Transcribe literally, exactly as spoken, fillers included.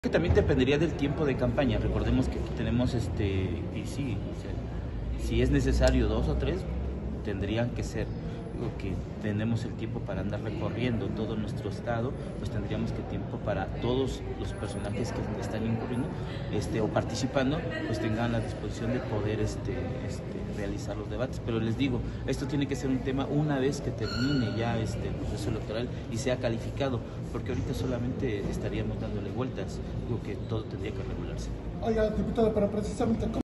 Que también dependería del tiempo de campaña. Recordemos que aquí tenemos, este, y sí, o sea, si es necesario dos o tres, tendrían que ser. Digo que tenemos el tiempo para andar recorriendo todo nuestro estado, pues tendríamos que tiempo para todos los personajes que están incurriendo este, o participando, pues tengan la disposición de poder este, este, realizar los debates. Pero les digo, esto tiene que ser un tema una vez que termine ya este el proceso electoral y sea calificado, porque ahorita solamente estaríamos dándole vueltas. Digo que todo tendría que regularse. Oiga, diputado, pero precisamente